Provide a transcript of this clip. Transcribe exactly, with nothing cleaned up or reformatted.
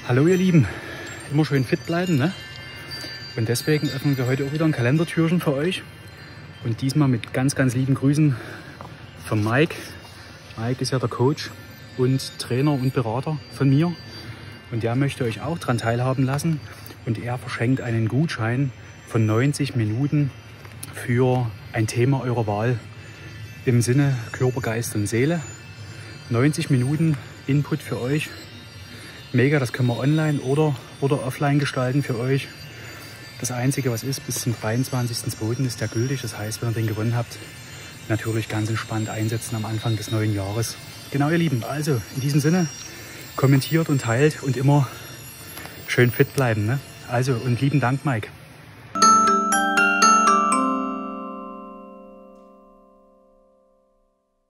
Hallo ihr Lieben, immer schön fit bleiben, ne? Und deswegen öffnen wir heute auch wieder ein Kalendertürchen für euch. Und diesmal mit ganz, ganz lieben Grüßen von Mike. Mike ist ja der Coach und Trainer und Berater von mir. Und der möchte euch auch daran teilhaben lassen. Und er verschenkt einen Gutschein von neunzig Minuten für ein Thema eurer Wahl im Sinne Körper, Geist und Seele. neunzig Minuten Input für euch. Mega, das können wir online oder, oder offline gestalten für euch. Das Einzige, was ist, bis zum dreiundzwanzigsten zweiten ist der gültig. Das heißt, wenn ihr den gewonnen habt, natürlich ganz entspannt einsetzen am Anfang des neuen Jahres. Genau, ihr Lieben, also in diesem Sinne, kommentiert und teilt und immer schön fit bleiben, ne? Also und lieben Dank, Mike.